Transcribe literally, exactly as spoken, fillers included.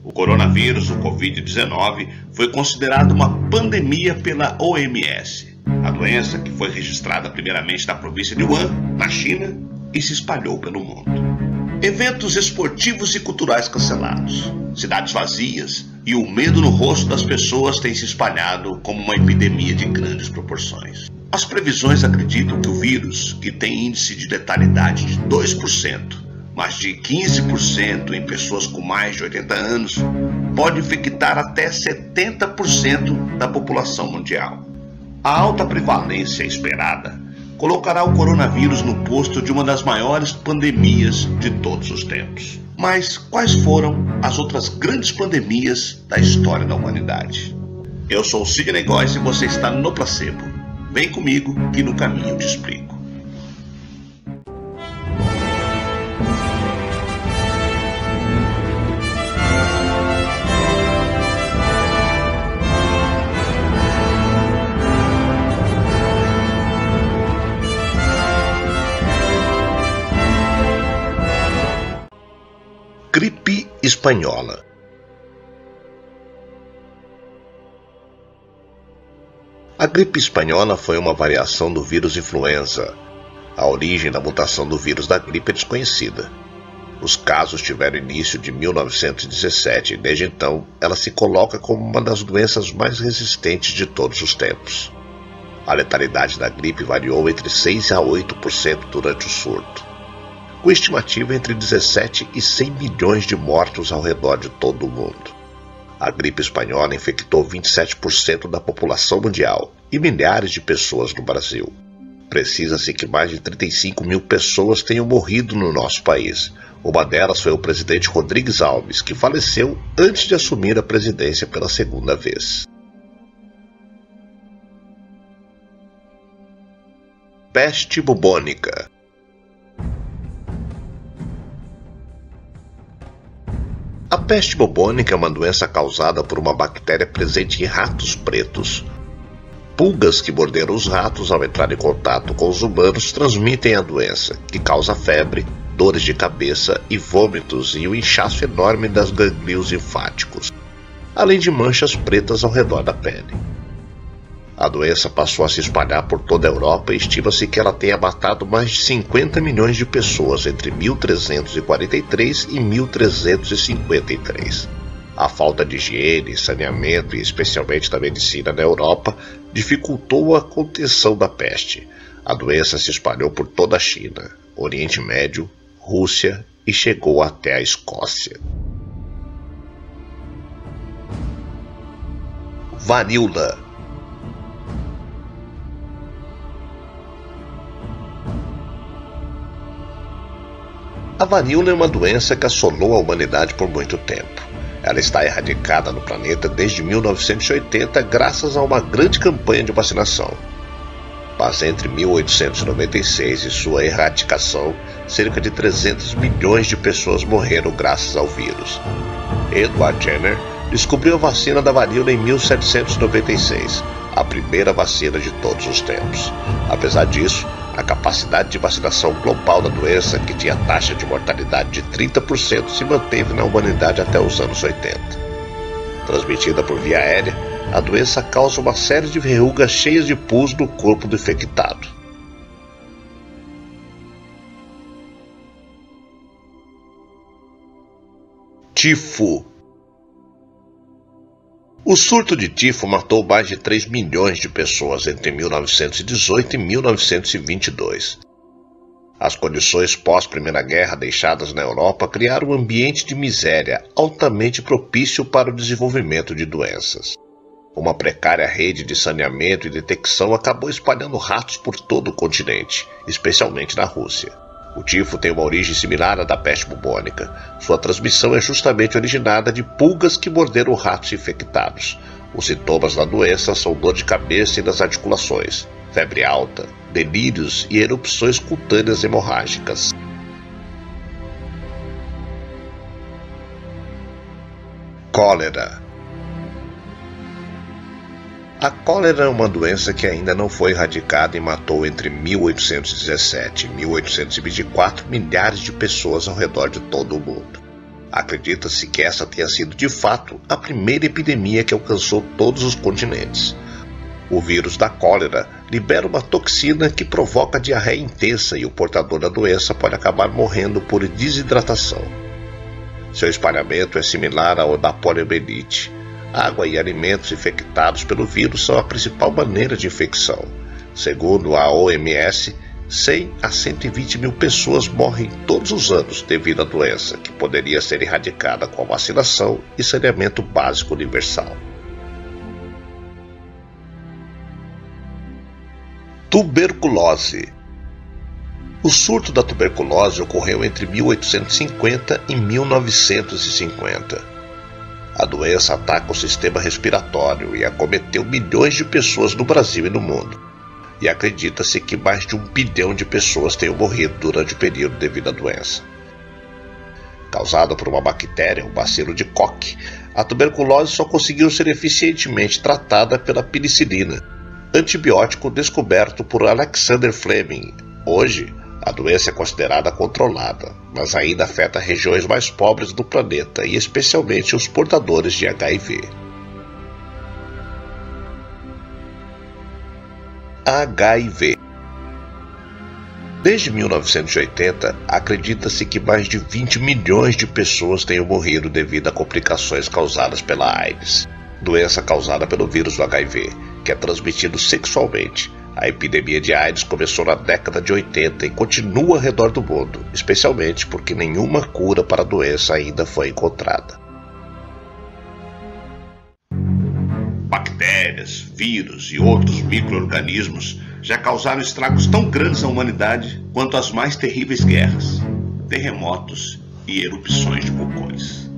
O coronavírus, o covid dezenove, foi considerado uma pandemia pela O M S. A doença, que foi registrada primeiramente na província de Wuhan, na China, e se espalhou pelo mundo. Eventos esportivos e culturais cancelados, cidades vazias e o medo no rosto das pessoas tem se espalhado como uma epidemia de grandes proporções. As previsões acreditam que o vírus, que tem índice de letalidade de dois por cento, mas de quinze por cento em pessoas com mais de oitenta anos, pode infectar até setenta por cento da população mundial. A alta prevalência esperada colocará o coronavírus no posto de uma das maiores pandemias de todos os tempos. Mas quais foram as outras grandes pandemias da história da humanidade? Eu sou o Sidney Góes e você está no Placebo. Vem comigo que no caminho eu te explico. Gripe espanhola. A gripe espanhola foi uma variação do vírus influenza. A origem da mutação do vírus da gripe é desconhecida. Os casos tiveram início de mil novecentos e dezessete e desde então ela se coloca como uma das doenças mais resistentes de todos os tempos. A letalidade da gripe variou entre seis a oito por cento durante o surto, com estimativa entre dezessete e cem milhões de mortos ao redor de todo o mundo. A gripe espanhola infectou vinte e sete por cento da população mundial e milhares de pessoas no Brasil. Precisa-se que mais de trinta e cinco mil pessoas tenham morrido no nosso país. Uma delas foi o presidente Rodrigues Alves, que faleceu antes de assumir a presidência pela segunda vez. Peste bubônica. A peste bubônica é uma doença causada por uma bactéria presente em ratos pretos. Pulgas que morderam os ratos ao entrar em contato com os humanos transmitem a doença, que causa febre, dores de cabeça e vômitos e o inchaço enorme das gânglios linfáticos, além de manchas pretas ao redor da pele. A doença passou a se espalhar por toda a Europa e estima-se que ela tenha matado mais de cinquenta milhões de pessoas entre mil trezentos e quarenta e três e mil trezentos e cinquenta e três. A falta de higiene, saneamento e especialmente da medicina na Europa dificultou a contenção da peste. A doença se espalhou por toda a China, Oriente Médio, Rússia e chegou até a Escócia. Varíola. A varíola é uma doença que assolou a humanidade por muito tempo. Ela está erradicada no planeta desde mil novecentos e oitenta graças a uma grande campanha de vacinação. Mas entre mil oitocentos e noventa e seis e sua erradicação, cerca de trezentos milhões de pessoas morreram graças ao vírus. Edward Jenner descobriu a vacina da varíola em mil setecentos e noventa e seis, a primeira vacina de todos os tempos. Apesar disso, a capacidade de vacinação global da doença, que tinha taxa de mortalidade de trinta por cento, se manteve na humanidade até os anos oitenta. Transmitida por via aérea, a doença causa uma série de verrugas cheias de pus no corpo do infectado. Tifo. O surto de tifo matou mais de três milhões de pessoas entre mil novecentos e dezoito e mil novecentos e vinte e dois. As condições pós-Primeira Guerra deixadas na Europa criaram um ambiente de miséria altamente propício para o desenvolvimento de doenças. Uma precária rede de saneamento e detecção acabou espalhando ratos por todo o continente, especialmente na Rússia. O tifo tem uma origem similar à da peste bubônica. Sua transmissão é justamente originada de pulgas que morderam ratos infectados. Os sintomas da doença são dor de cabeça e nas articulações, febre alta, delírios e erupções cutâneas hemorrágicas. Cólera. A cólera é uma doença que ainda não foi erradicada e matou entre mil oitocentos e dezessete e mil oitocentos e vinte e quatro milhares de pessoas ao redor de todo o mundo. Acredita-se que essa tenha sido de fato a primeira epidemia que alcançou todos os continentes. O vírus da cólera libera uma toxina que provoca diarreia intensa e o portador da doença pode acabar morrendo por desidratação. Seu espalhamento é similar ao da poliomielite. Água e alimentos infectados pelo vírus são a principal maneira de infecção. Segundo a O M S, cem a cento e vinte mil pessoas morrem todos os anos devido à doença, que poderia ser erradicada com a vacinação e saneamento básico universal. Tuberculose. O surto da tuberculose ocorreu entre mil oitocentos e cinquenta e mil novecentos e cinquenta. A doença ataca o sistema respiratório e acometeu milhões de pessoas no Brasil e no mundo. E acredita-se que mais de um bilhão de pessoas tenham morrido durante o período devido à doença. Causada por uma bactéria, o bacilo de Koch, a tuberculose só conseguiu ser eficientemente tratada pela penicilina, antibiótico descoberto por Alexander Fleming. Hoje, a doença é considerada controlada, mas ainda afeta regiões mais pobres do planeta e especialmente os portadores de H I V. H I V. Desde mil novecentos e oitenta, acredita-se que mais de vinte milhões de pessoas tenham morrido devido a complicações causadas pela AIDS, doença causada pelo vírus do H I V, que é transmitido sexualmente. A epidemia de AIDS começou na década de oitenta e continua ao redor do mundo, especialmente porque nenhuma cura para a doença ainda foi encontrada. Bactérias, vírus e outros micro-organismos já causaram estragos tão grandes à humanidade quanto as mais terríveis guerras, terremotos e erupções de vulcões.